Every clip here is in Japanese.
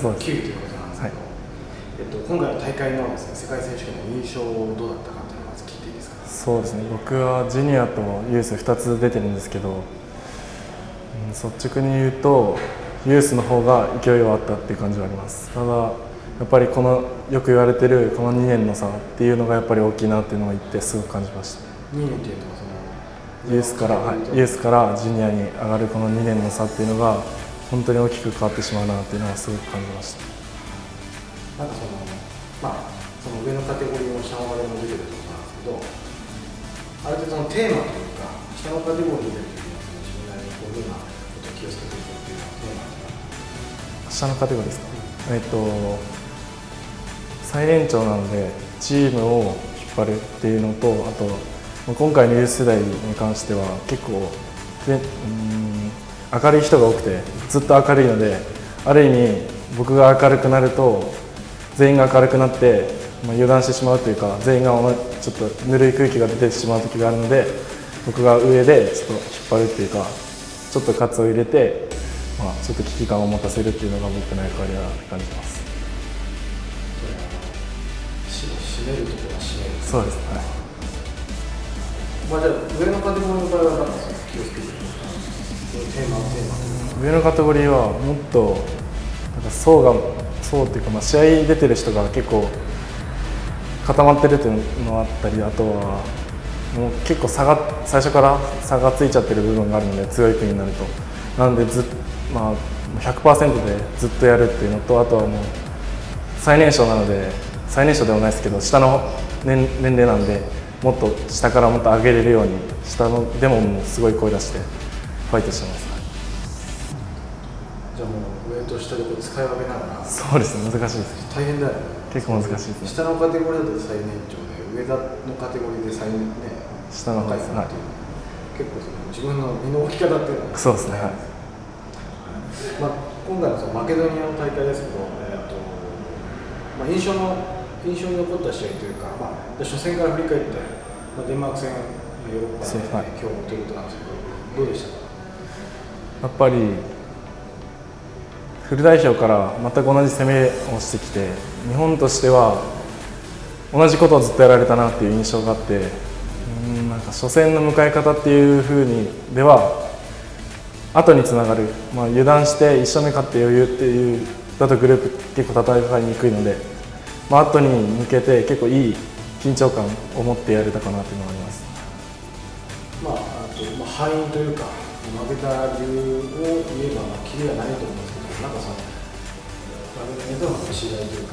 そうです。 9位ということなんですけど、今回の大会のですね、世界選手権の印象どうだったかというのをまず聞いていいですか。 そうですね、僕はジュニアとユース2つ出てるんですけど、率直に言うとユースの方が勢いはあったっていう感じはあります。ただやっぱりこのよく言われてるこの2年の差っていうのがやっぱり大きいなっていうのを言ってすごく感じました。 2年っていうのはユースからジュニアに上がるこの2年の差っていうのが本当に大きく変わってしまうなっていうのはすごく感じました。 なんかその上のカテゴリーの下のカテゴリーも出てると思うんですけど、ある程度そのテーマというか下のカテゴリーでというのは自分なりにこういうようなことを気をつけていくっていうのはテーマですか。 下のカテゴリーですか。最年長なのでチームを引っ張るっていうのと、あと今回のユース世代に関しては結構明るい人が多くてずっと明るいので、ある意味僕が明るくなると全員が明るくなって、油断してしまうというか、全員がちょっとぬるい空気が出てしまう時があるので、僕が上でちょっと引っ張るっていうか、ちょっと喝を入れて、ちょっと危機感を持たせるっていうのが僕の役割だなって感じます。 締めるところは締める。 そうです。はい。 じゃあ上のカテゴリーの場合は何ですか、気をつけてるテーマ上のカテゴリーはもっとなんか層っていうか、試合出てる人が結構固まってるっていうのがあったり、あとはもう結構最初から差がついちゃってる部分があるので、強い国になると。なので100% でずっとやるっていうのと、あとはもう最年少なので、最年少ではないですけど下の年齢なんで、もっと下からもっと上げれるように下のでももうすごい声出してファイトしてます。 じゃあもう上と下でこう使い分けながら。 そうですね、難しいです。 大変だよね。 結構難しいですね。 下のカテゴリーだと最年長で、上のカテゴリーで下の方です。はい。 結構自分の身の置き方っていうのは。 そうですね。はい。 今回のマケドニアの大会ですけど、印象に残った試合というか、初戦から振り返って、デンマーク戦、ヨーロッパで今日もということなんですけど、どうでしたか。 やっぱりフル代表から全く同じ攻めをしてきて、日本としては同じことをずっとやられたなっていう印象があって、なんか初戦の迎え方っていう風にでは後につながる、油断して1勝目勝って余裕っていうだとグループ結構戦いにくいので、後に向けて結構いい緊張感を持ってやれたかなというのがあります。 敗因というか負けた理由を言えばキリがないと思うんですけど、なんか負けたのの試合というか、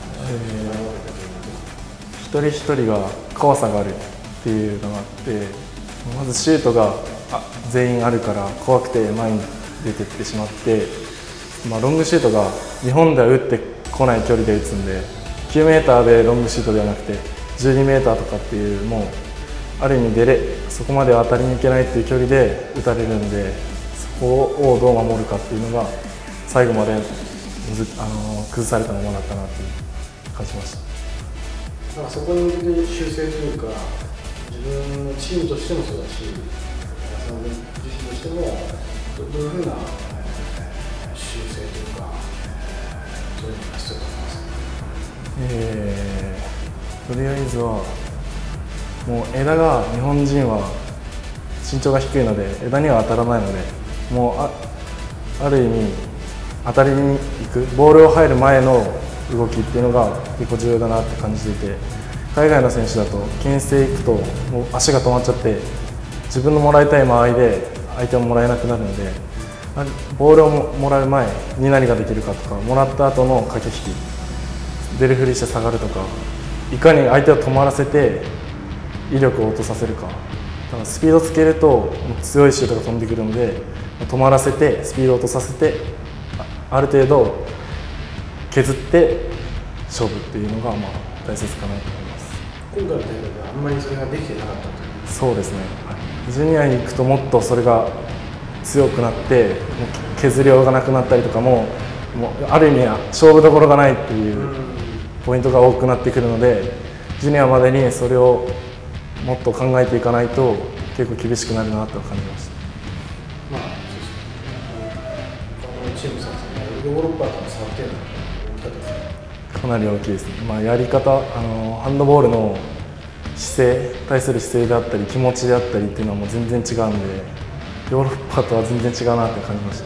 一人一人が怖さがあるっていうのがあって、まずシュートが全員あるから怖くて前に出ていってしまって、ロングシュートが日本では打ってこない距離で打つんで、9メーターでロングシュートではなくて12メーターとかっていう、もうある意味そこまで当たりにいけないっていう距離で打たれるんで、そこをどう守るかっていうのが最後まで崩されたままだったなって感じました。 そこに向けて修正というか、自分のチームとしてもそうだし、その自身としてもどういうふうな修正というか、そういうのが必要だと思いますか。 とりあえずはもう枝が、日本人は身長が低いので枝には当たらないので、もうある意味当たりに行く、ボールを入る前の動きっていうのが結構重要だなって感じていて、海外の選手だと牽制行くともう足が止まっちゃって、自分のもらいたい間合いで相手ももらえなくなるので、ボールをもらう前に何ができるかとか、もらった後の駆け引き、出るふりして下がるとか、いかに相手を止まらせて威力を落とさせるか。だからスピードつけると強いシュートが飛んでくるので、止まらせてスピードを落とさせて、ある程度削って勝負っていうのが大切かなと思います。 今回の大会ではあんまりそれができてなかったという。 そうですね。ジュニアに行くともっとそれが強くなって、削りようがなくなったりとかもある意味は勝負どころがないっていうポイントが多くなってくるので、ジュニアまでにそれをもっと考えていかないと結構厳しくなるなと感じました。 そうですね。チームさん、ヨーロッパとの差っていうのはきかったですか？ かなり大きいですね。やり方、ハンドボールの対する姿勢であったり気持ちであったりっていうのはもう全然違うんで、ヨーロッパとは全然違うなって感じました。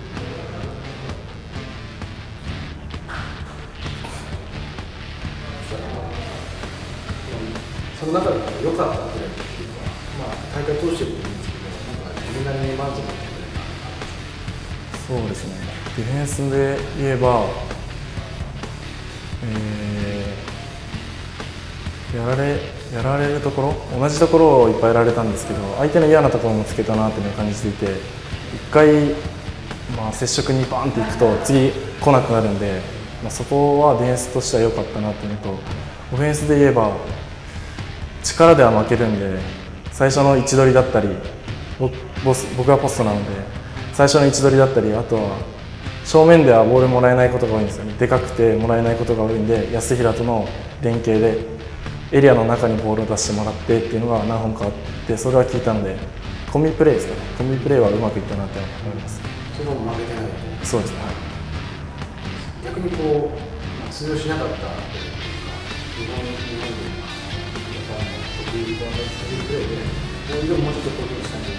その中で良かったプレーっていうのは、大会通してもいいんですけど、なんか自分なりに満足なプレー。 そうですね。ディフェンスで言えば、やられるところ、同じところをいっぱいやられたんですけど、相手の嫌なところもつけたなというのを感じていて、1回、接触にバンっていくと次来なくなるんで、そこはディフェンスとしては良かったなというのと、オフェンスで言えば力では負けるんで、最初の位置取りだったり、僕はポストなので最初の位置取りだったり、あとは正面ではボールもらえないことが多いんですよね。でかくてもらえないことが多いんで、安平との連携でエリアの中にボールを出してもらってっていうのが何本かあって、それは効いたので、コンビプレーですかね。コンビプレーはうまくいったなと思います。 それも負けてないと。 そうですね。 逆に通用しなかったというか、日本で得意プレーで、もうちょっと攻撃したいという。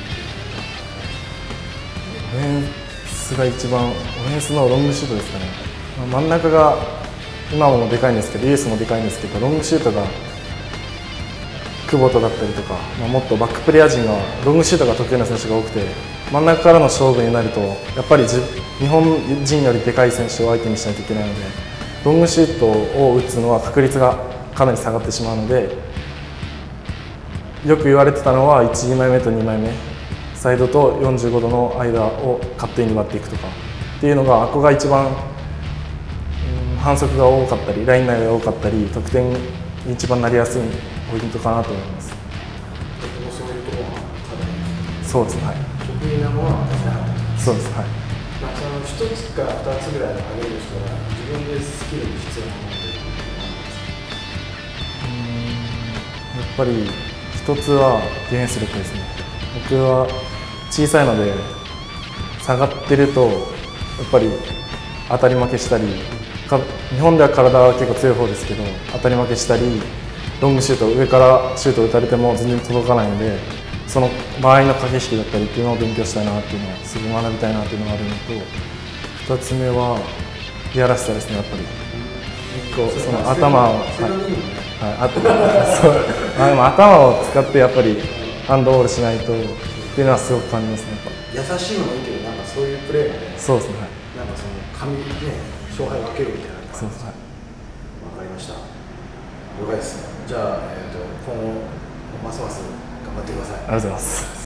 オフェンスが一番、オフェンスのロングシュートですかね。真ん中が今もでかいんですけど、イエスもでかいんですけど、ロングシュートが久保田だったりとか、もっとバックプレーヤー陣がロングシュートが得意な選手が多くて、真ん中からの勝負になるとやっぱり日本人よりでかい選手を相手にしないといけないので、ロングシュートを打つのは確率がかなり下がってしまうので、よく言われてたのは1枚目と2枚目、サイドと45度の間をカットインで割っていくとかっていうのが、ここが一番反則が多かったりライン内が多かったり、得点に一番なりやすいポイントかなと思います。 そういうところはそうですね、はい、 得意なものは私はそうです、はい。 その1つか2つぐらい上げる人は自分でスキルに必要なものというのはやっぱり一つはディフェンス力ですね。僕は小さいので下がってるとやっぱり当たり負けしたり、日本では体は結構強い方ですけど当たり負けしたり、ロングシュート上からシュート打たれても全然届かないので、その場合の駆け引きだったりっていうのを勉強したいなっていうのをすぐ学びたいなっていうのがあるのと、2つ目はいやらしさですね。やっぱりその頭を、でも頭を使ってやっぱりハンドボールしないとっていうのはすごく感じますね。 優しいのもいいけど、なんかそういうプレーがね、 そうですね、はい、 なんかその勝敗を分けるみたいな感じ。 そうです、はい、 分かりました。了解です。じゃあ、今後ますます頑張ってください。 ありがとうございます。